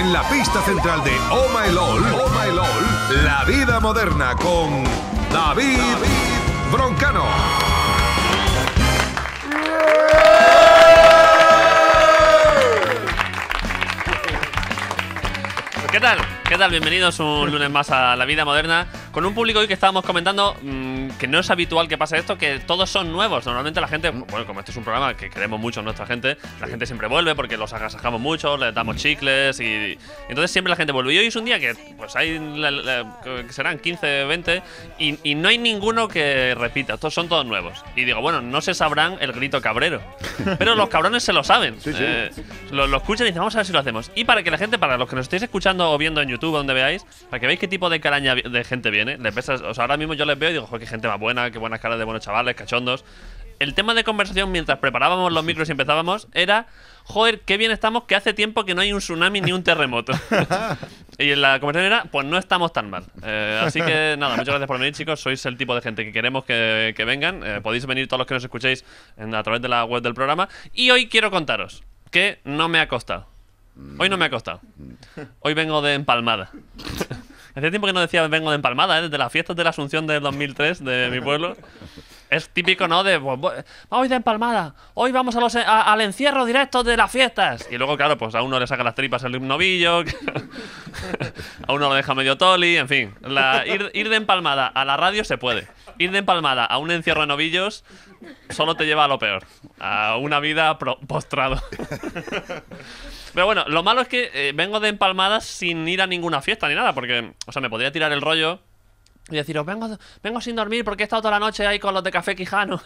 en la pista central de Oh My LOL, La Vida Moderna con David Broncano. ¿Qué tal? ¿Qué tal? Bienvenidos un lunes más a La Vida Moderna, con un público hoy que estábamos comentando que no es habitual que pase esto, que todos son nuevos. Normalmente la gente, bueno, como este es un programa que queremos mucho a nuestra gente, la gente siempre vuelve porque los agasajamos mucho, les damos chicles y entonces siempre la gente vuelve. Y hoy es un día que pues hay, que serán 15, 20 y no hay ninguno que repita, son todos nuevos. Y digo, bueno, no se sabrán el grito cabrero, pero los cabrones se lo saben. Sí, sí. Lo escuchan y dicen, vamos a ver si lo hacemos. Y para que la gente, para los que nos estéis escuchando o viendo en YouTube, donde veáis, para que veáis qué tipo de caraña de gente viene, les ves, o sea, ahora mismo yo les veo y digo, joder, qué gente más buena, qué buenas caras de buenos chavales, cachondos. El tema de conversación mientras preparábamos los micros y empezábamos era, joder, qué bien estamos, que hace tiempo que no hay un tsunami ni un terremoto. Y en la conversación era, pues no estamos tan mal. Así que nada, muchas gracias por venir, chicos. Sois el tipo de gente que queremos que vengan. Podéis venir todos los que nos escuchéis a través de la web del programa. Y hoy quiero contaros que no me ha costado. Hoy no me ha costado. Hoy vengo de empalmada. Hacía tiempo que no decía vengo de empalmada, desde las fiestas de la Asunción del 2003 de mi pueblo. Es típico, ¿no? De hoy de empalmada, hoy vamos al encierro directo de las fiestas. Y luego, claro, pues a uno le saca las tripas el novillo, a uno lo deja medio toli, en fin. Ir de empalmada a la radio se puede. Ir de empalmada a un encierro de novillos solo te lleva a lo peor, a una vida postrado. Pero bueno, lo malo es que vengo de empalmadas sin ir a ninguna fiesta ni nada, porque, o sea, me podría tirar el rollo y deciros, vengo sin dormir porque he estado toda la noche ahí con los de Café Quijano.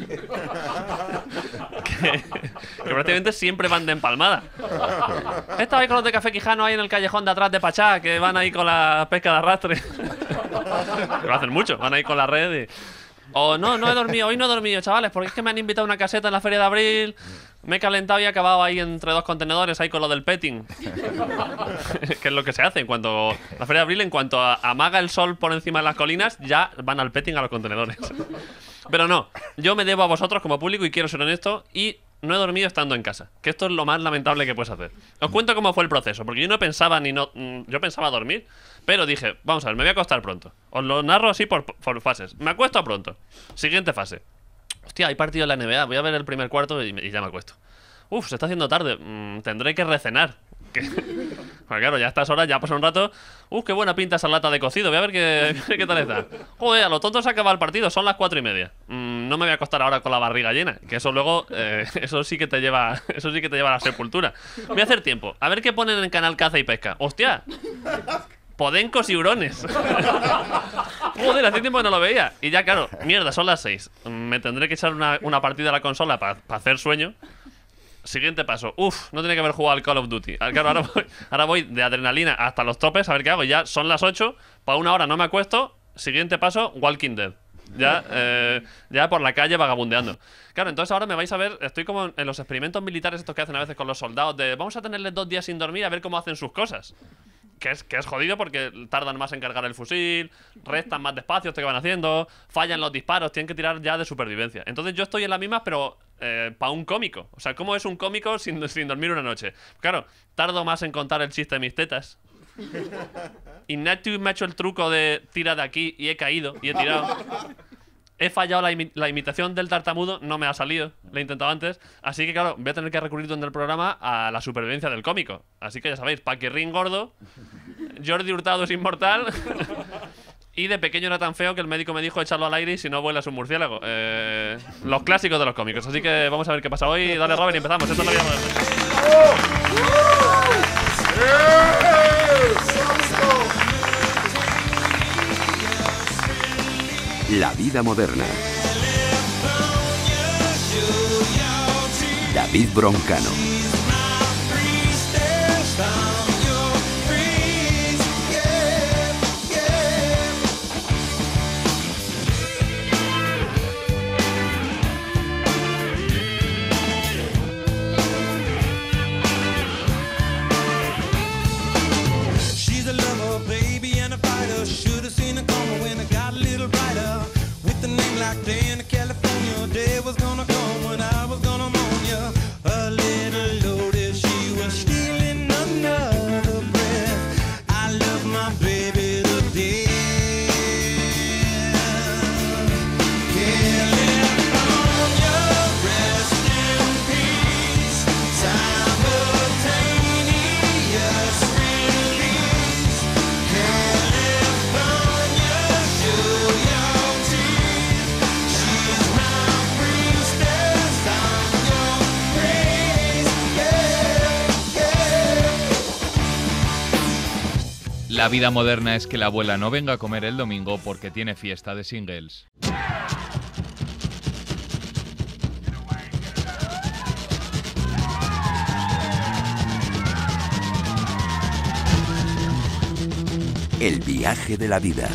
que prácticamente siempre van de empalmada. He estado ahí con los de Café Quijano ahí en el callejón de atrás de Pachá, que van ahí con la pesca de arrastre. Que lo hacen mucho, van ahí con la red y... O no he dormido, hoy no he dormido, chavales, porque es que me han invitado a una caseta en la Feria de Abril, me he calentado y he acabado ahí entre dos contenedores, ahí con lo del petting. Que es lo que se hace en cuanto... La Feria de Abril, en cuanto amaga el sol por encima de las colinas, ya van al petting a los contenedores. Pero no, yo me debo a vosotros como público y quiero ser honesto y... No he dormido estando en casa, que esto es lo más lamentable que puedes hacer. Os cuento cómo fue el proceso, porque yo no pensaba yo pensaba dormir, pero dije, vamos a ver, me voy a acostar pronto. Os lo narro así por fases. Me acuesto pronto. Siguiente fase. Hostia, hay partido en la NBA, voy a ver el primer cuarto y ya me acuesto. Uf, se está haciendo tarde, tendré que recenar. Pues claro, ya a estas horas, ya pasa un rato. Qué buena pinta esa lata de cocido. Voy a ver qué tal está. Joder, a lo tonto se acaba el partido. Son las 4:30. No me voy a acostar ahora con la barriga llena. Que eso luego, eso sí que te lleva a la sepultura. Voy a hacer tiempo. A ver qué ponen en Canal Caza y Pesca. ¡Hostia! Podencos y hurones. Joder, hace tiempo que no lo veía. Y ya, claro, mierda, son las 6. Me tendré que echar una partida a la consola para hacer sueño. Siguiente paso. No tenía que haber jugado al Call of Duty. Claro, ahora voy de adrenalina hasta los topes. A ver qué hago. Ya son las 8. Para una hora no me acuesto. Siguiente paso, Walking Dead. Ya por la calle vagabundeando. Claro, entonces ahora me vais a ver. Estoy como en los experimentos militares estos que hacen a veces con los soldados. Vamos a tenerles 2 días sin dormir a ver cómo hacen sus cosas. Que es jodido porque tardan más en cargar el fusil, restan más despacio que van haciendo, fallan los disparos, tienen que tirar ya de supervivencia. Entonces yo estoy en las mismas, pero para un cómico. O sea, ¿cómo es un cómico sin dormir una noche? Claro, tardo más en contar el chiste de mis tetas. Ignatius me ha hecho el truco de tira de aquí y he caído y he tirado. He fallado la imitación del tartamudo, no me ha salido, lo he intentado antes. Así que claro, voy a tener que recurrir durante el programa a la supervivencia del cómico. Así que ya sabéis, Paquirrín gordo, Jordi Hurtado es inmortal y de pequeño era tan feo que el médico me dijo echarlo al aire y si no vuelas un murciélago. Los clásicos de los cómicos. Así que vamos a ver qué pasa hoy. Dale, Robert, y empezamos. Esto es La Vida Moderna. La Vida Moderna. David Broncano. California, day was gonna come when I was gonna mourn you a little La vida moderna es que la abuela no venga a comer el domingo porque tiene fiesta de singles. El viaje de la vida.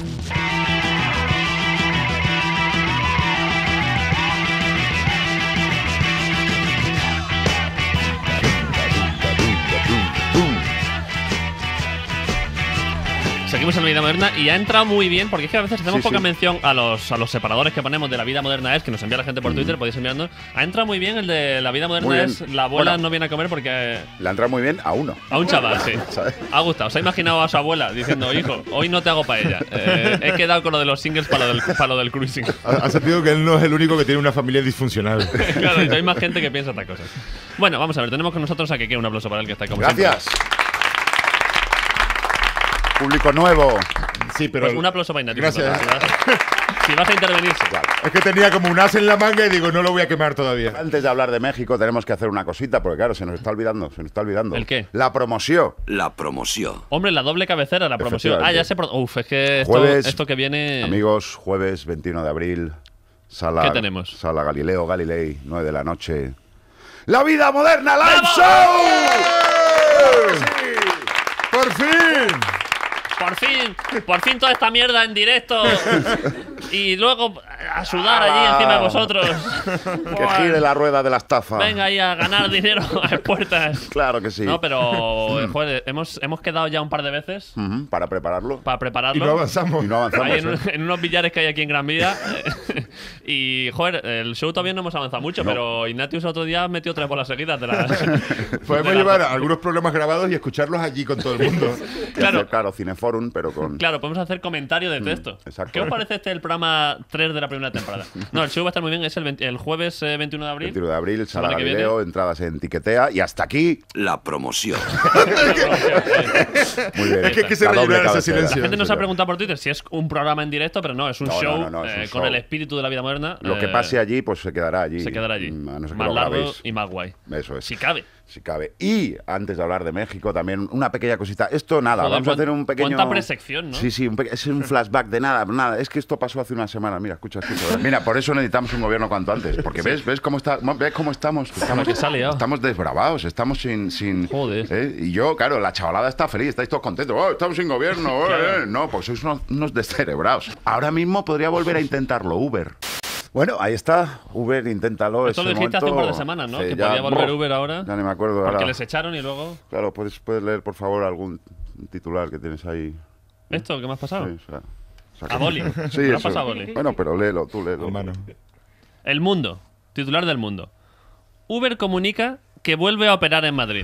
Seguimos en la vida moderna y ha entrado muy bien, porque es que a veces hacemos poca mención a los separadores que ponemos de la vida moderna es, que nos envía la gente por Twitter, podéis enviarnos. Ha entrado muy bien el de la vida moderna es, la abuela no viene a comer porque… Le ha entrado muy bien a uno. A un chaval, sí. ¿Sabes? Ha gustado. Se ha imaginado a su abuela diciendo, hijo, hoy no te hago paella. He quedado con lo de los singles para lo del cruising. Ha sentido que él no es el único que tiene una familia disfuncional. Claro, y hay más gente que piensa estas cosas. Bueno, vamos a ver, tenemos con nosotros a Keke, un aplauso para él que está como Gracias. Público nuevo. Sí, pero Pues un aplauso para Ignatius. Gracias. Si vas a intervenir, sí. Es que tenía como un as en la manga y digo, no lo voy a quemar todavía. Antes de hablar de México tenemos que hacer una cosita, porque claro, se nos está olvidando. ¿El qué? La promoción. La promoción. Hombre, la doble cabecera, la promoción. Ah, ya sé por… Uf, es que esto que viene… Amigos, jueves 21 de abril. Sala, ¿Qué tenemos? Sala Galileo, Galilei, 9 de la noche. ¡La vida moderna live show! ¡Por fin! Por fin toda esta mierda en directo. Y luego a sudar allí encima de vosotros. Que gire la rueda de la estafa. Venga ahí a ganar dinero a las puertas. Claro que sí. No, pero joder, hemos quedado ya un par de veces para prepararlo. para prepararlo. Y no avanzamos. Y no avanzamos. Ahí en unos billares que hay aquí en Gran Vía. Y, joder, el show todavía no hemos avanzado mucho, pero Ignatius otro día metió 3 bolas seguidas de la… Podemos llevar algunos programas grabados y escucharlos allí con todo el mundo. Claro, Cineforum, pero con… Claro, podemos hacer comentario de texto. exacto. ¿Qué os parece el programa 3 de la primera temporada? No, el show va a estar muy bien. Es el jueves 21 de abril. 21 de abril, Sala Semana que Galileo, viene. entradas en Tiquetea. Y hasta aquí. La promoción. Muy bien. Es que hay que se La doble rellenar ese cabecera. silencio. La gente nos ha preguntado por Twitter si es un programa en directo, pero no, es un No, show no, es un con show. el espíritu de la vida moderna. Lo que pase allí, pues se quedará allí. Se quedará allí. A no ser que Más lo largo grabéis. y más guay. Eso es. Si cabe. Si cabe. Y antes de hablar de México, también una pequeña cosita. Esto nada, Joder, vamos a hacer un pequeño. cuánta presección, ¿no? Sí, sí, es un flashback de nada. Es que esto pasó hace una semana. Mira, escucha. Mira, por eso necesitamos un gobierno cuanto antes. Porque ves cómo estamos. Que se ha liado. Estamos desbravados, estamos sin. Joder. Y yo, claro, la chavalada está feliz, estáis todos contentos. ¡Oh, estamos sin gobierno! Claro. No, pues sois unos descerebrados. Ahora mismo podría volver a intentarlo Uber. Bueno, ahí está. Uber, inténtalo. Esto lo dijiste hace un par de semanas, ¿no? Sí, Que ya, podía volver Uber ahora. Ya ni me acuerdo. Porque ahora. les echaron y luego… Claro, puedes leer, por favor, algún titular que tienes ahí. ¿Esto? ¿Qué me has pasado? Sí, A boli. Sí, Me lo has eso. pasado a boli. Bueno, pero léelo, tú léelo. Hermano. El Mundo. Titular del Mundo. Uber comunica que vuelve a operar en Madrid.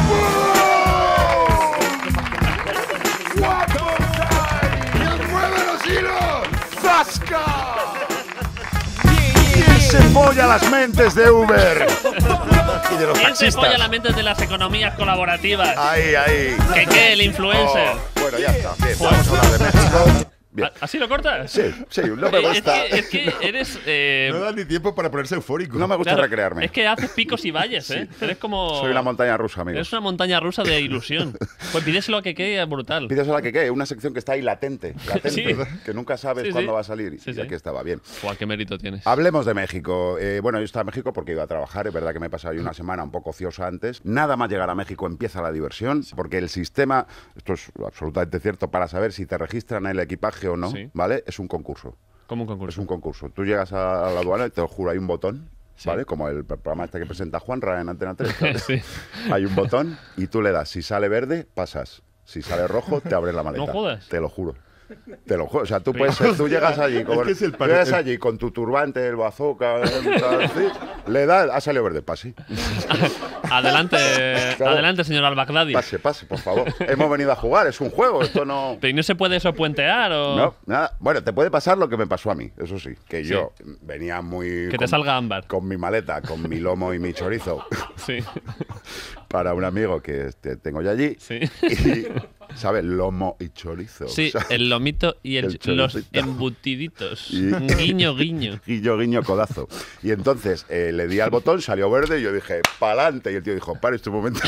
¿Quién se folla las mentes de Uber? Y de los ¿Quién se folla taxistas. la mente de las economías colaborativas? Ahí. ¿Qué? El influencer. Bueno, ya está. Bien, vamos a hablar de México. Bien. ¿Así lo cortas? Sí, no me gusta. Es que eres… No da ni tiempo para ponerse eufórico. No me gusta claro, recrearme. Es que haces picos y valles, ¿eh? Eres como… Soy una montaña rusa, amigos. Eres una montaña rusa de ilusión. Pues pídeselo a que es brutal. Pides a la que una sección que está ahí latente, Sí. que nunca sabes Sí, cuándo sí. va a salir. Sí, y sí. aquí estaba bien. Buah, qué mérito tienes. Hablemos de México. Bueno, yo estaba en México porque iba a trabajar. Es verdad que me he pasado ahí una semana un poco ociosa antes. Nada más llegar a México empieza la diversión, porque el sistema, esto es absolutamente cierto, para saber si te registran el equipaje o no, Sí. ¿vale? Es un concurso. Como un Es concurso. un concurso. Tú llegas a la aduana y te lo juro, hay un botón, Sí. ¿vale? Como el programa este que presenta Juanra en Antena 3. ¿sabes? Sí. Hay un botón y tú le das. Si sale verde, pasas. Si sale rojo, te abres la maleta. No jodas. Te lo juro. Te lo juro. O sea, tú llegas allí con, Es que es el tú llegas allí con tu turbante, el bazooka, le das, ha salido verde, pase. Adelante, Claro. adelante, señor Al-Baghdadi. Pase, por favor. Hemos venido a jugar, es un juego, esto no. Pero ¿y no se puede eso puentear o...? No, nada. Bueno, te puede pasar lo que me pasó a mí, eso sí. Que yo venía muy. Que te salga ámbar. Con mi maleta, con mi lomo y mi chorizo Sí. para un amigo que tengo yo allí. Sí. Y ¿sabes? Lomo y chorizo. Sí, ¿sabes? el lomito y los choricito. embutiditos. Y- Guiño, guiño. Guiño, codazo. Y entonces le di al botón, salió verde y yo dije, pa'lante. Y el tío dijo, para este momento.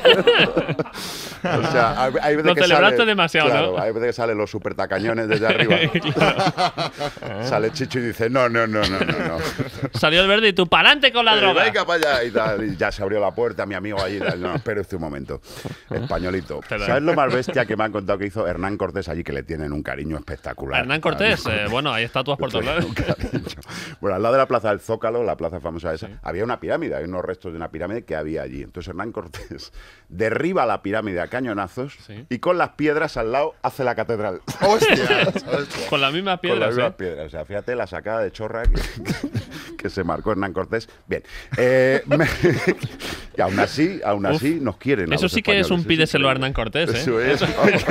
O sea, hay veces Lo que celebraste sale, demasiado, claro, ¿no? hay veces que salen los super tacañones desde arriba. Sale Chicho y dice, no. Salió el verde y tú, ¡pa'lante con la droga! Venga para allá y tal. Y ya se abrió la puerta, mi amigo allí. No, espera un momento. Españolito. Perdón. ¿Sabes lo más bestia que me han contado que hizo Hernán Cortés allí, que le tienen un cariño espectacular? Hernán Cortés, bueno, hay estatuas por todos lados. Un cariño. Bueno, al lado de la plaza del Zócalo, la plaza famosa esa, había una pirámide, hay unos restos de una pirámide que había allí. Entonces Hernán Cortés derriba la pirámide a cañonazos Sí. y con las piedras al lado hace la catedral. ¡Hostia! Con las mismas Con las piedras, mismas piedras. O sea, fíjate la sacada de chorra que se marcó Hernán Cortés. Bien. Y aún así nos quieren. a Eso los sí que es un españoles. pídeselo a Hernán Cortés, ¿eh? Eso es.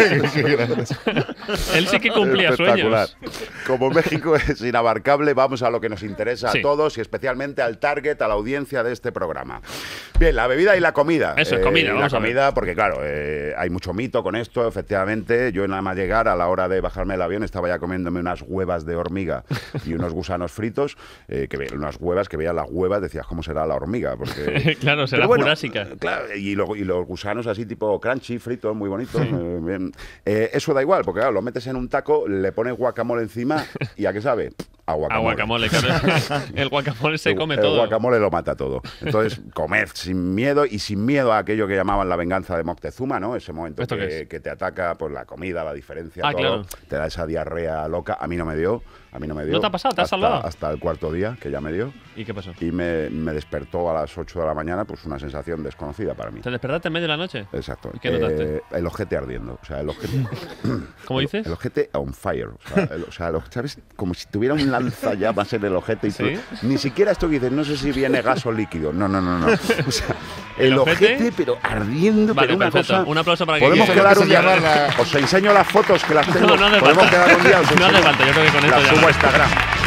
Él sí que cumplía Espectacular. sueños. Como México es inabarcable, vamos a lo que nos interesa Sí. a todos y especialmente al target, a la audiencia de este programa. Bien, la bebida y la comida. Eso es comida, La vamos a ver. comida, porque claro, hay mucho mito con esto, efectivamente. Yo nada más llegar, a la hora de bajarme del avión, estaba ya comiéndome unas huevas de hormiga y unos gusanos fritos, unas huevas que veías las huevas, decías, ¿cómo será la hormiga? Porque Claro, será pero bueno, jurásica. Claro, y los gusanos así tipo crunchy, fritos, muy bonitos. Bien. Eso da igual, porque claro, lo metes en un taco, le pones guacamole encima y ¿a qué sabe? A A guacamole, claro. El guacamole se come el todo. guacamole lo mata todo. Entonces, comed sin miedo y sin miedo a aquello que llamaban la venganza de Moctezuma, ¿no? Ese momento ¿Esto qué es? que te ataca pues la comida, la diferencia, Ah, todo. claro. Te da esa diarrea loca. A mí no me dio. ¿No te ha pasado? ¿Te has salvado? Hasta el cuarto día, que ya me dio. ¿Y qué pasó? Y me despertó a las 8 de la mañana, pues una sensación desconocida para mí. ¿Te despertaste en medio de la noche? Exacto. ¿Y qué notaste? El ojete ardiendo. O sea, el ojete. ¿Cómo dices? El ojete on fire. O sea, ¿sabes? Como si tuviera un lanzallamas en el ojete. Y tú- ¿Sí? ni siquiera esto que dices, no sé si viene gas o líquido. No. O sea, ¿El el ojete? ojete, pero ardiendo, Vale, pero una perfecto. cosa. Un aplauso para que Podemos Eso es lo quedar que un se día. llama la- Os enseño las fotos que las tengo. No hace Podemos falta. quedar un día. Os No hace enseño. falta, yo creo que con esto Las ya subo a lo- Instagram.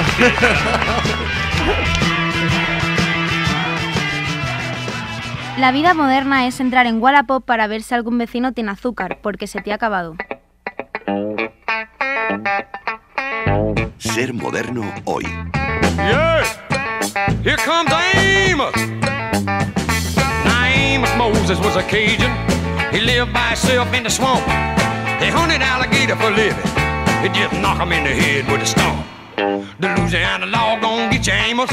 La vida moderna es entrar en Wallapop para ver si algún vecino tiene azúcar, porque se te ha acabado. Ser moderno hoy. Yeah! Here comes Amos! Now Amos Moses was a Cajun. He lived by himself in the swamp. He hunted alligator for living. He just knock him in the head with a stomp. The Louisiana law gon' get you, Amos.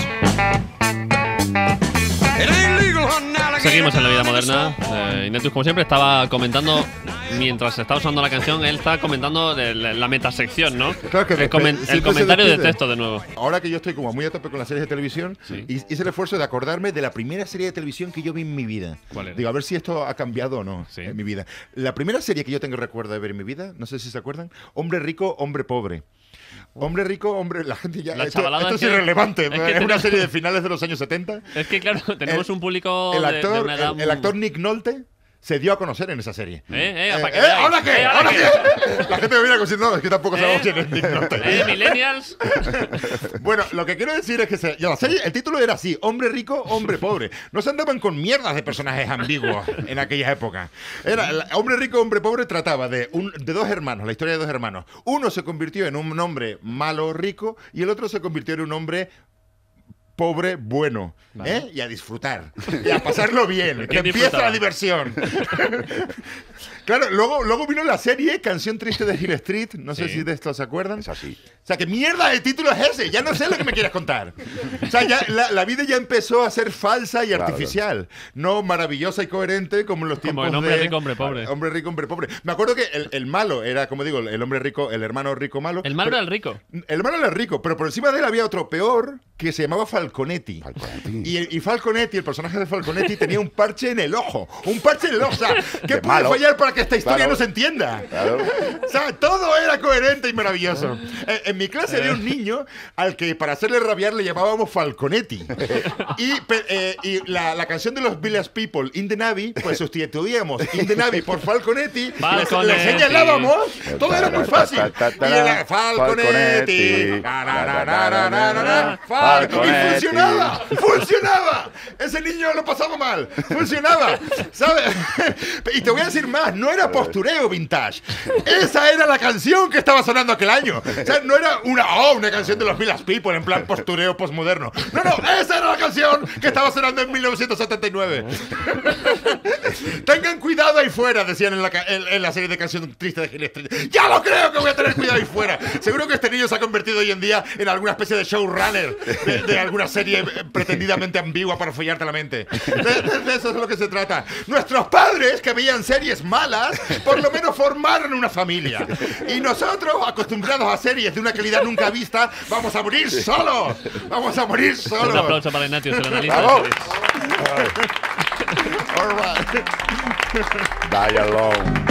It ain't legal hunting alligator. Seguimos en la vida down in the moderna. swamp. Inetus, como siempre, estaba comentando, mientras estaba usando la canción, él estaba comentando de la metasección, ¿no? Claro que el, siempre se comentario de despide. texto de nuevo. Ahora que yo estoy como muy a tope con las series de televisión, Sí. hice el esfuerzo de acordarme de la primera serie de televisión que yo vi en mi vida. ¿Cuál era? Digo, a ver si esto ha cambiado o no Sí. en mi vida. La primera serie que yo tengo recuerdo de ver en mi vida, no sé si se acuerdan, Hombre rico, hombre pobre. Hombre rico, hombre... La gente ya... La Esto, chavalada esto es es que- irrelevante. es que Es tenemos- una serie de finales de los años 70. Es que, claro, tenemos un público El de actor, una edad... el actor Nick Nolte se dio a conocer en esa serie. para que veáis. ¿Ahora qué? ¿Ahora ¿Ahora qué? qué? La gente me viene a decir, no, es que tampoco sabemos quién es Nick Nolte. Millennials. Bueno, lo que quiero decir es que la serie, el título era así, hombre rico, hombre pobre. No se andaban con mierdas de personajes ambiguos en aquella época. Hombre rico, hombre pobre trataba de dos hermanos, la historia de dos hermanos. Uno se convirtió en un hombre malo rico y el otro se convirtió en un hombre pobre bueno. Vale. Y a disfrutar. Y a pasarlo bien. Que ¿Quién empieza disfrutaba? la diversión. Claro, luego vino la serie Canción Triste de Hill Street. No sé Sí. si de esto se acuerdan. Es así. O sea, ¿qué mierda de título es ese? Ya no sé lo que me quieres contar. O sea, ya la vida ya empezó a ser falsa y Claro, artificial. No maravillosa y coherente como en los tiempos en Hombre de... rico, hombre pobre. Hombre rico, hombre pobre. Me acuerdo que el malo era, como digo, el hombre rico, el hermano rico malo. El malo pero- era el rico. el hermano era rico, pero por encima de él había otro peor que se llamaba Falconetti. Falconetti. Y Falconetti, el personaje de Falconetti, tenía un parche en el ojo. Un parche en el ojo. O sea, ¿qué De puede malo. fallar para que esta historia Claro. no se entienda? Claro. O sea, todo era coherente y maravilloso. En mi clase había un niño al que para hacerle rabiar le llamábamos Falconetti. Y la canción de los Village People, In the Navy, pues sustituíamos In the Navy por Falconetti. Falconetti. Le señalábamos. Todo era muy fácil. Y era Falconetti. Falconetti. Falconetti. ¡Funcionaba! ¡Funcionaba! Ese niño lo pasaba mal. ¡Funcionaba! ¿Sabes? Y te voy a decir más, no era postureo vintage. Esa era la canción que estaba sonando aquel año. O sea, no era una canción de los Village People en plan postureo postmoderno. No, esa era la canción que estaba sonando en 1979. Tengan cuidado ahí fuera, decían en la serie de canciones tristes de Gil Street. ¡Ya lo creo que voy a tener cuidado ahí fuera! Seguro que este niño se ha convertido hoy en día en alguna especie de showrunner de alguna serie pretendidamente ambigua para follarte la mente. De eso es lo que se trata. Nuestros padres, que veían series malas, por lo menos formaron una familia. Y nosotros, acostumbrados a series de una calidad nunca vista, vamos a morir solos. Vamos a morir solos. Un aplauso para Ignatius, el analista. ¡Bravo! All right. Die alone.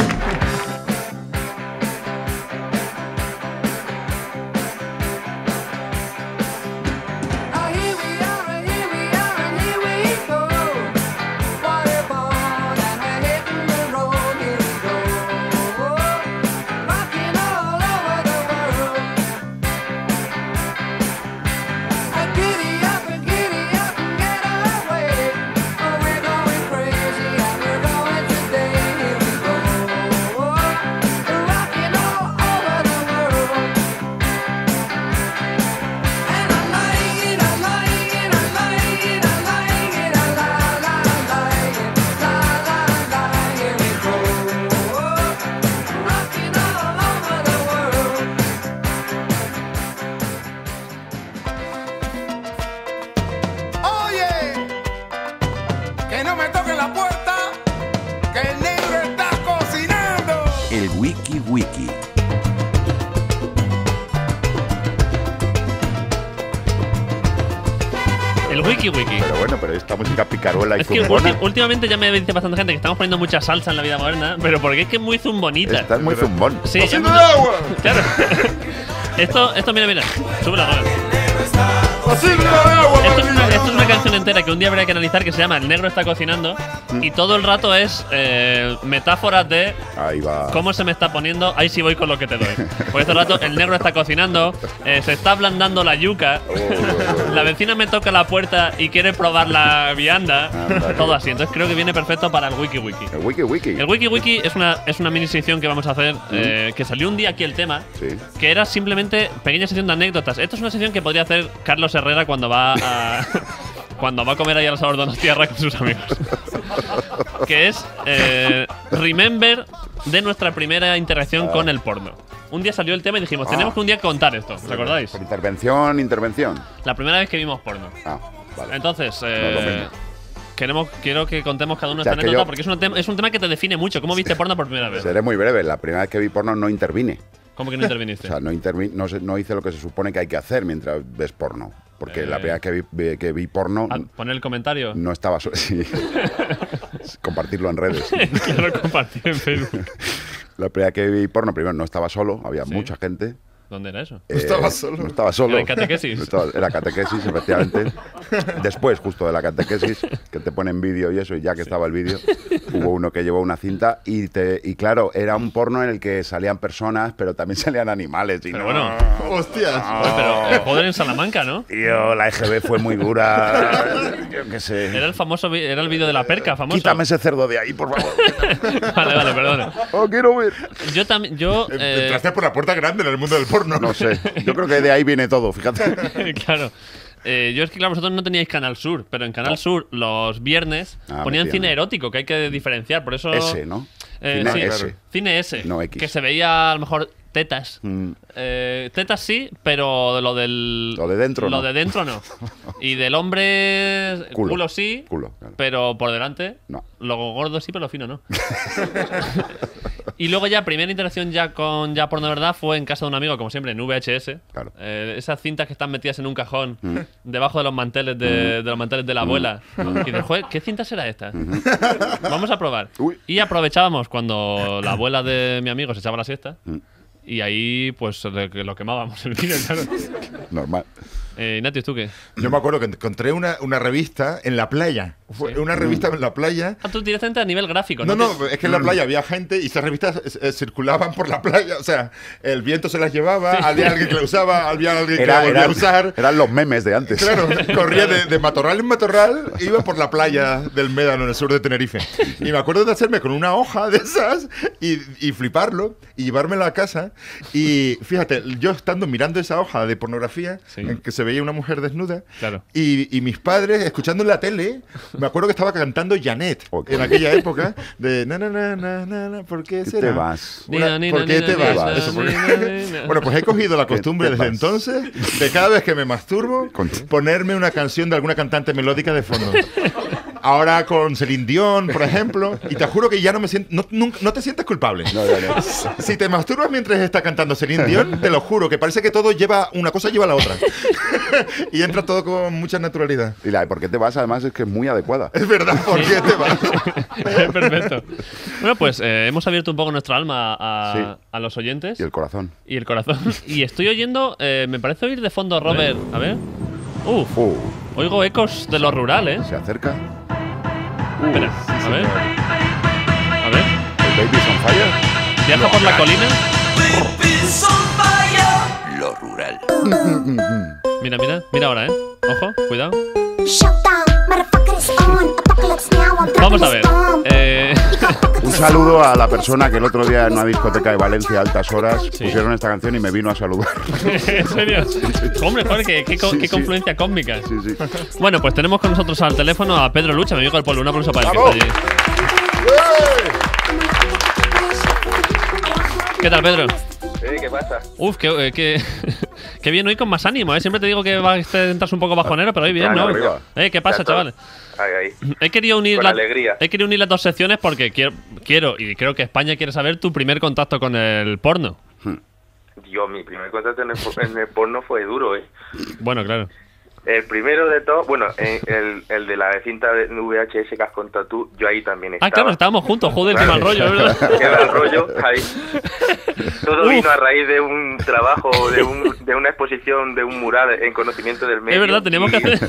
Wiki. El wiki. Pero bueno, pero esta música picaruela y Es que zumbona. últimamente ya me dice bastante gente que estamos poniendo mucha salsa en la vida moderna, pero porque es que es muy zumbonita. Esta es muy zumbón. Sí, ¡Vasito de agua! Claro. Esto, mira. Súbelo, Robert. ¡Vasito de agua! Esto es una canción entera que un día habría que analizar, que se llama El negro está cocinando, y todo el rato es metáforas de Ahí va. cómo se me está poniendo, ahí sí voy con lo que te doy. Porque todo el rato el negro está cocinando, se está ablandando la yuca, la vecina me toca la puerta y quiere probar la vianda, Ándale. todo así. Entonces creo que viene perfecto para el wiki. El wiki. El wiki es una mini sección que vamos a hacer, que salió un día aquí el tema, Sí. que era simplemente pequeña sección de anécdotas. Esto es una sección que podría hacer Carlos Herrera cuando va a cuando va a comer ahí al sabor Donostiarra con sus amigos. Que es Remember de nuestra primera interacción con el porno. Un día salió el tema y dijimos, tenemos que un día contar esto, ¿os acordáis? Por intervención. La primera vez que vimos porno. Ah, vale. Entonces, lo mismo. quiero que contemos cada uno O sea, esta que anécdota yo- porque es un tema que te define mucho. ¿Cómo viste porno por primera vez? Seré muy breve. La primera vez que vi porno no intervine. ¿Cómo que no interviniste? O sea, no hice lo que se supone que hay que hacer mientras ves porno. Porque la primera vez que vi porno Poner el comentario. no estaba solo. Sí. Compartirlo en redes. Quiero compartir en Facebook. La primera vez que vi porno, primero no estaba solo, había Sí. mucha gente. ¿Dónde era eso? No estaba solo. No estaba solo. ¿Era en catequesis? No estaba- era catequesis, efectivamente. Después, justo de la catequesis, que te ponen vídeo y eso, y ya que estaba el vídeo, hubo uno que llevó una cinta y claro, era un porno en el que salían personas, pero también salían animales. Y Pero no- bueno, ¡Hostias! pero joder en Salamanca, ¿no? Tío, la EGB fue muy dura. Yo qué sé. Era el famoso era el vídeo de la perca, famoso. Quítame ese cerdo de ahí, por favor. Vale, perdona. Oh, quiero ver. Yo también, Entraste por la puerta grande en el mundo del porno. No sé. Yo creo que de ahí viene todo, fíjate. claro. Yo es que, claro, vosotros no teníais Canal Sur, pero en Canal Sur los viernes Ah, ponían metían. cine erótico, que hay que diferenciar, por eso… S, ¿no? Cine sí, S. Cine S. No X. Que se veía a lo mejor tetas. Mm. Tetas sí, pero lo del… Lo de dentro Lo no. de dentro no. Y del hombre… Culo. sí, Culo, claro. pero por delante… No. Lo gordo sí, pero lo fino no. Y luego ya, primera interacción ya con ya porno de verdad fue en casa de un amigo, como siempre, en VHS. Claro. Esas cintas que están metidas en un cajón debajo de los manteles de los manteles de la abuela. Y dices, joder, ¿qué cinta será esta? Vamos a probar. Uy. Y aprovechábamos cuando la abuela de mi amigo se echaba la siesta. Y ahí, pues, lo quemábamos el vídeo, claro. Normal. Ignatius, ¿tú qué? Yo me acuerdo que encontré una revista en la playa. Fue una revista en la playa. Ah, tú directamente a nivel gráfico, ¿no? No, es que en la playa había gente y esas revistas circulaban por la playa. O sea, el viento se las llevaba, había alguien que la usaba, había alguien que la volvía a usar. Eran los memes de antes. Claro, corría de matorral en matorral, iba por la playa del Médano, en el sur de Tenerife. Y me acuerdo de hacerme con una hoja de esas y fliparlo y llevármela a casa. Y fíjate, yo estando mirando esa hoja de pornografía en que se veía una mujer desnuda y mis padres escuchando en la tele, me acuerdo que estaba cantando Janet en aquella época de ¿por qué será? te vas? ¿Por qué te vas? Eso, bueno, pues he cogido la costumbre desde entonces de cada vez que me masturbo ponerme una canción de alguna cantante melódica de fondo. Ahora con Celine Dion, por ejemplo, y te juro que ya no me siento, no te sientes culpable. No. Si te masturbas mientras está cantando Celine Dion, te lo juro, que parece que todo lleva, una cosa lleva a la otra. Y entra todo con mucha naturalidad. Y la de ¿por qué te vas? Además es que es muy adecuada. Es verdad, ¿por qué te vas? Perfecto. Bueno, pues hemos abierto un poco nuestra alma a los oyentes. Y el corazón. Y el corazón. Y estoy oyendo, me parece oír de fondo, Robert. A ver. Oigo ecos de lo rural, ¿eh? Se acerca. Espera, a ver. A ver. ¿El Baby's on Fire? Viaja por la colina. Lo rural. Mira ahora, ¿eh? Ojo, cuidado. Vamos a ver. Un saludo a la persona que el otro día en una discoteca de Valencia a altas horas pusieron esta canción y me vino a saludar. ¿En serio? Hombre, joder, qué confluencia cósmica. Sí. Bueno, pues tenemos con nosotros al teléfono a Pedro Lucha, mi amigo del pueblo. Un aplauso para él, que está allí. ¿Qué tal, Pedro? ¿Qué pasa? Uf, qué bien hoy con más ánimo, ¿eh? Siempre te digo que entras un poco bajonero, pero hoy bien, ¿no? ¿Qué pasa, chavales? Ahí. He querido unir alegría. He querido unir las dos secciones porque quiero y creo que España quiere saber tu primer contacto con el porno. Dios, mi primer contacto en el porno fue duro, ¿eh? Bueno, claro. El primero de todos, bueno, el de la cinta de VHS que has contado tú, yo ahí también estaba. Ah, claro, estábamos juntos, joder, qué mal rollo, ¿verdad? Qué mal rollo, ahí. Todo vino a raíz de un trabajo, de una exposición, de un mural en conocimiento del medio. Es verdad, teníamos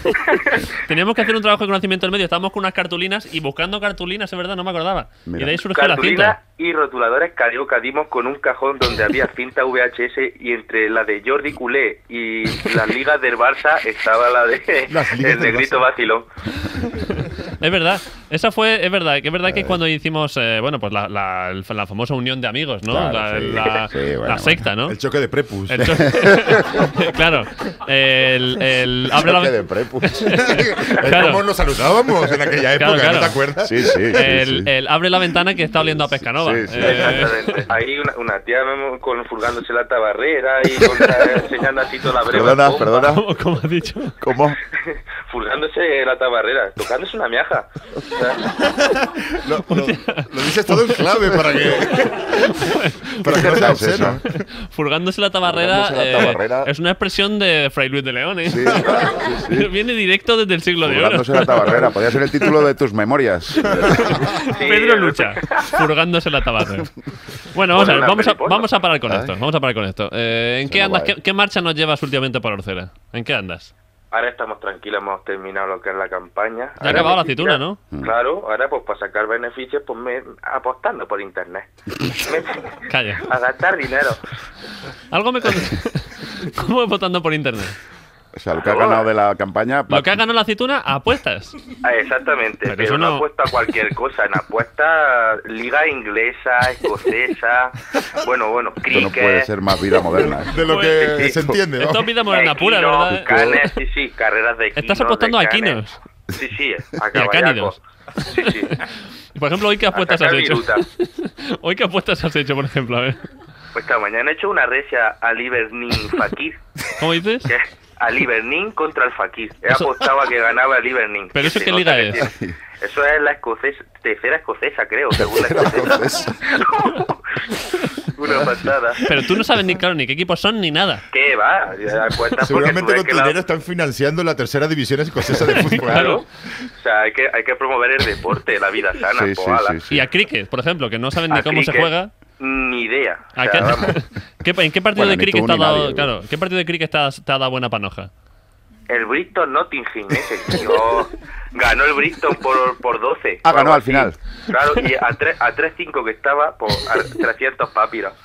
que hacer un trabajo de conocimiento del medio. Estábamos con unas cartulinas y buscando cartulinas, es verdad, no me acordaba. Mira. Y de ahí surgió la cinta. Y rotuladores carioca, dimos con un cajón donde había cinta VHS y entre la de Jordi Culé y las ligas del Barça estaba la de el negrito vacilón. Es verdad, es verdad que cuando hicimos, bueno, pues la famosa unión de amigos, ¿no? Claro, la secta, ¿no? El choque de prepus. Claro. El abre choque de prepus. Claro. ¿Cómo nos saludábamos en aquella época? Claro. ¿No te acuerdas? Sí. El abre la ventana que está oliendo a Pescanova. Sí. Exactamente. Ahí una tía furgándose la tabarrera y enseñando así toda la breva. Perdona. ¿Cómo has dicho? ¿Cómo? Furgándose la tabarrera, tocándose una miaja. O sea, lo dices todo en clave para que no sea obsceno. Furgándose la tabarrera, es una expresión de Fray Luis de León, ¿eh? Sí. Viene directo desde el siglo de oro. Furgándose la tabarrera, podría ser el título de tus memorias. sí, Pedro Lucha, furgándose la tabarrera. Bueno, vamos a ver, vamos a parar con esto. Vamos a parar con esto. ¿En qué andas? ¿Qué marcha nos llevas últimamente por Orcera? ¿En qué andas? Ahora estamos tranquilos, hemos terminado lo que es la campaña. Ya ha acabado la aceituna, ¿no? Claro, ahora pues para sacar beneficios, pues apostando por internet. Calla. A gastar dinero. ¿Cómo votando por internet? O sea, lo que ha ganado de la campaña... Lo que ha ganado la aceituna, apuestas. Exactamente, pero no apuesta a cualquier cosa. En apuesta liga inglesa, escocesa, bueno, cricket. Esto no puede ser más vida moderna. De lo que se entiende, ¿no? Esto es vida moderna pura, ¿verdad? Canes, sí, carreras de equinos. Estás apostando a equinos. Sí, y a cánidos. Sí. Y por ejemplo, ¿hoy qué apuestas has hecho? ¿Hoy qué apuestas has hecho, por ejemplo? A ver. Pues esta mañana he hecho una recia a Livernin Fakir. ¿Cómo dices? A Livernin contra el Fakir. He apostado a que ganaba el Livernin. ¿Pero eso qué liga es? Eso es la tercera escocesa, creo, según la escocesa. Una pasada. Pero tú no sabes ni qué equipos son ni nada. ¿Qué va? Seguramente con tu dinero están financiando la tercera división escocesa de fútbol. Claro. O sea, hay que promover el deporte, la vida sana. Sí. Y a cricket, por ejemplo, que no saben ni cómo se juega. Ni idea. O sea, ¿En qué partido de cricket te ha dado? Claro, ¿qué partido de cricket te ha dado buena panoja? El Bristol Nottingham, ese tío. Ganó el Brixton por 12. Ah, ganó al final. Claro, y a 3-5 que estaba, por 300 papiros.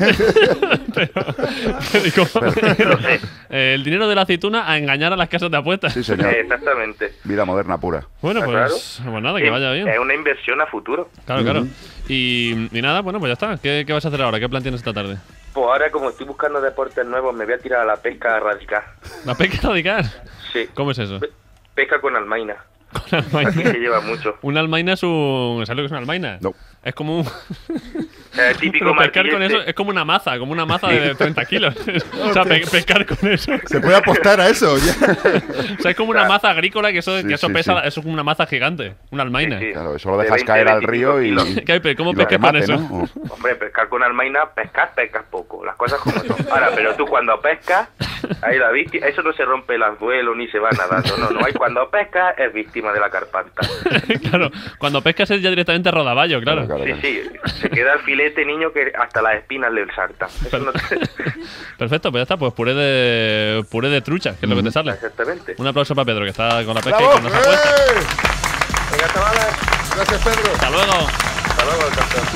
No sé. El dinero de la aceituna a engañar a las casas de apuestas. Sí, señor. Exactamente. Vida moderna pura. Bueno, Claro. pues nada, que vaya bien. Es una inversión a futuro. Claro, claro. Y nada, bueno, pues ya está. ¿Qué vas a hacer ahora? ¿Qué plan tienes esta tarde? Pues ahora, como estoy buscando deportes nuevos, me voy a tirar a la pesca radical. ¿La pesca radical? Sí. ¿Cómo es eso? Pesca con almaina. Con almaina. Aquí se lleva mucho. Una almaina es un... ¿Sabes lo que es una almaina? No. Es como un... El típico Pero pescar con martillete. eso es como una maza de 30 kilos. O sea, pescar con eso. ¿Se puede apostar a eso? O sea, es como una maza agrícola que eso, Sí, que eso sí, pesa, sí. eso es como una maza gigante, una almaina. Sí, sí. Claro, eso lo De dejas 20, caer al 25 río y... kilos. ¿Qué hay, pero ¿cómo y lo pescas con remate, eso? ¿no? Hombre, pescar con almaina, pescas poco. Las cosas como son. Ahora, pero tú cuando pescas, ahí la víctima, eso no se rompe el anzuelo ni se va nadando. No. Hay cuando pescas, es víctima de la carpanta. Claro, cuando pescas es ya directamente rodaballo, claro. Claro, Sí, claro. sí. Se queda el filete, niño, que hasta las espinas le saltan. Eso no Perfecto, pues ya está, pues puré de trucha, que es lo que te sale. Exactamente. Un aplauso para Pedro, que está con la pesca ¡Bravo! y con las apuestas. Venga, chavales. Gracias, Pedro. Hasta luego. Hasta luego, campeón.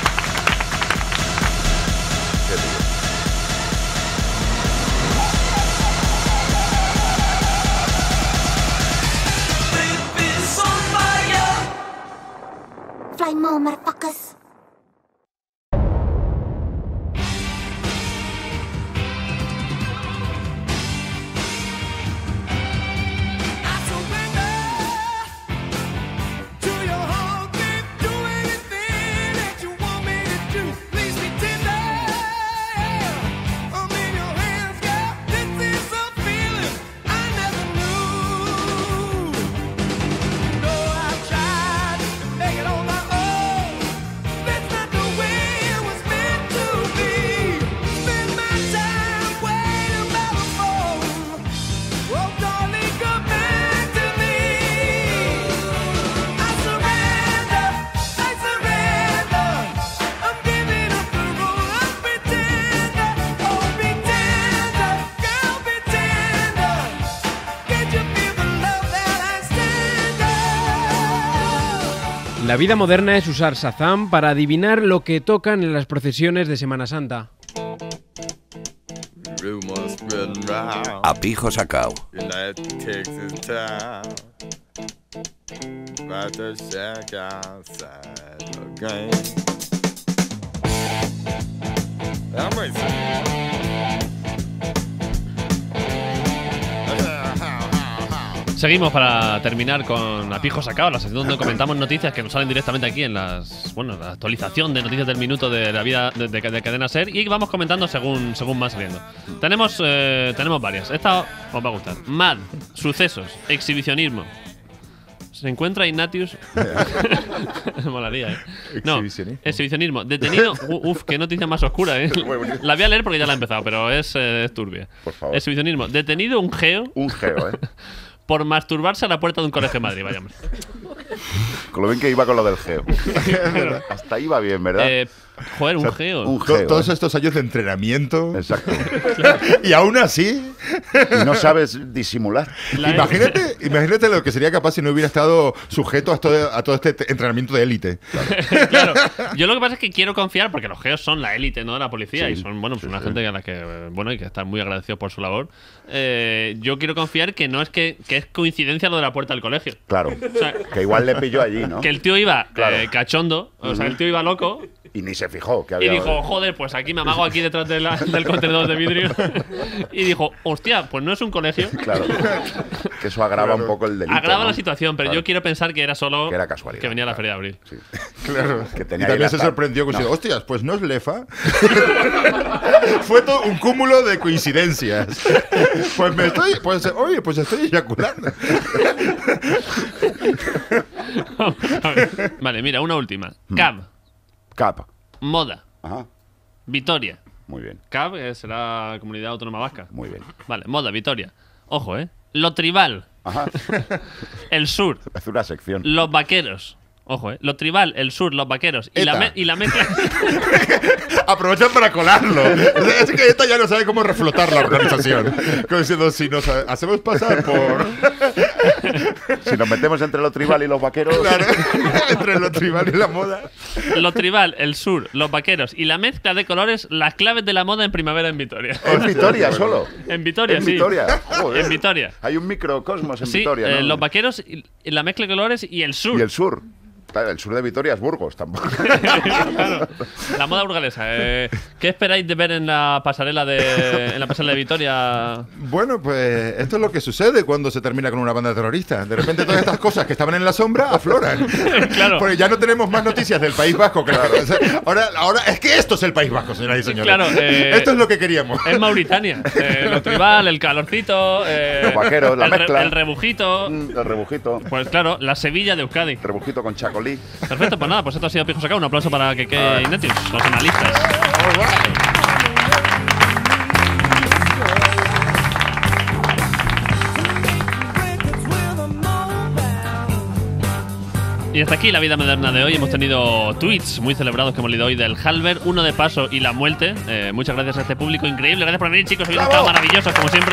Fly more, motherfuckers. La vida moderna es usar Shazam para adivinar lo que tocan en las procesiones de Semana Santa. Apijo Sacao. Seguimos para terminar con Apijo Sacao, la sección donde comentamos noticias que nos salen directamente aquí en la actualización de noticias del minuto de la vida de Cadena Ser, y vamos comentando según van saliendo. Tenemos varias. Esta os va a gustar. Mad, sucesos, exhibicionismo. Se encuentra Ignatius. Molaría, ¿eh? No, exhibicionismo. Detenido. Uf, qué noticia más oscura, ¿eh? La voy a leer porque ya la he empezado, pero es turbia. Por favor. Exhibicionismo. Detenido un geo. Un geo, ¿eh? Por masturbarse a la puerta de un colegio en Madrid, vayamos. Con lo bien que iba con lo del geo. Hasta ahí va bien, ¿verdad? Joder, un geo. Un geo. Todos estos años de entrenamiento. Exacto. Y aún así. Y no sabes disimular. Imagínate lo que sería capaz si no hubiera estado sujeto a todo este entrenamiento de élite. Claro. Yo lo que pasa es que quiero confiar, porque los geos son la élite, ¿no?, de la policía, Sí, y son, bueno, pues sí, una sí. gente a la que, bueno, hay que estar muy agradecidos por su labor. Yo quiero confiar que no es que es coincidencia lo de la puerta del colegio. Claro. O sea, Que igual le pilló allí, ¿no? que el tío iba Claro. cachondo, o sea, el tío iba loco. Y ni se fijó que Y había... dijo, joder, pues aquí me amago aquí detrás del contenedor de vidrio. Y dijo, hostia, pues no es un colegio. Claro. Que eso agrava un poco el delito. Agrava ¿no? la situación, pero Claro. yo quiero pensar que era solo Que era casualidad, que venía la claro. Feria de Abril. Sí. Claro. Que Y tenía ahí también la se tar- sorprendió con No. hostias, pues no es lefa. Fue todo un cúmulo de coincidencias. Pues estoy eyaculando. Vale, mira, una última. Mm. Cab, Cap. moda, Ajá. Vitoria. Muy bien. Cab será Comunidad Autónoma Vasca. Muy bien. Vale, moda, Vitoria. Ojo, Lo tribal, Ajá. el sur, Hace una sección. los vaqueros. Ojo, lo tribal, el sur, los vaqueros y la mezcla. Aprovechan para colarlo. Es que esta ya no sabe cómo reflotar la organización. Como diciendo, si nos hacemos pasar por... Si nos metemos entre lo tribal y los vaqueros... Claro, entre lo tribal y la moda. Lo tribal, el sur, los vaqueros y la mezcla de colores, las claves de la moda en primavera en Vitoria. ¿En Vitoria solo? En Vitoria, ¿En sí. Joder. En Vitoria. Hay un microcosmos en Sí, Vitoria, ¿no? los vaqueros, y la mezcla de colores y el sur. Y el sur. Claro, el sur de Vitoria es Burgos, tampoco. Claro. La moda burgalesa. ¿Qué esperáis de ver en la pasarela de Vitoria? Bueno, pues esto es lo que sucede cuando se termina con una banda terrorista. De repente todas estas cosas que estaban en la sombra afloran. Claro. Porque ya no tenemos más noticias del País Vasco. Claro. Ahora es que esto es el País Vasco, señoras y señores. Claro, esto es lo que queríamos. Es Mauritania. Lo tribal, el calorcito, los vaqueros, la mezcla. El rebujito. El rebujito. Pues claro, la Sevilla de Euskadi. Rebujito con chacolí. Perfecto, pues nada, pues esto ha sido Pijo Sacado. Un aplauso para que Ignatius, los analistas. Y hasta aquí la vida moderna de hoy. Hemos tenido tweets muy celebrados que hemos leído hoy del Halber, uno de paso y la muerte. Muchas gracias a este público increíble. Gracias por venir, chicos. Hoy han estado maravillosos, como siempre.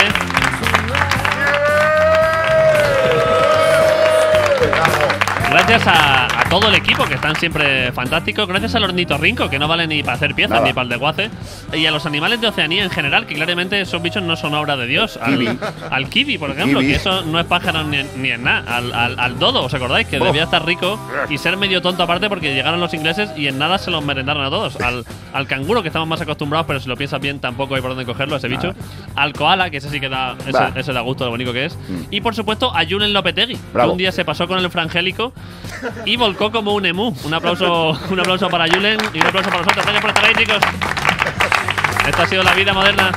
Gracias a todo el equipo, que están siempre fantásticos. Gracias al ornitorrinco, que no vale ni para hacer piezas, Nada. ni para el desguace. Y a los animales de Oceanía en general, que claramente esos bichos no son obra de Dios. Al kiwi, por ejemplo, Kiwi. que eso no es pájaro ni en nada. Al dodo, ¿os acordáis? Que debía estar rico y ser medio tonto aparte, porque llegaron los ingleses y en nada se los merendaron a todos. Al canguro, que estamos más acostumbrados, pero si lo piensas bien tampoco hay por dónde cogerlo, ese bicho. Al koala, que ese sí que da, ese da gusto, lo bonito que es. Y por supuesto a Julen Lopetegui, Bravo. que un día se pasó con el frangélico y volcó como un emú. Un aplauso para Julen y un aplauso para nosotros. Gracias por estar ahí, chicos. Esta ha sido la vida moderna.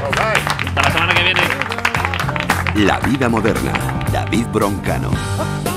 Hasta la semana que viene. La vida moderna. David Broncano.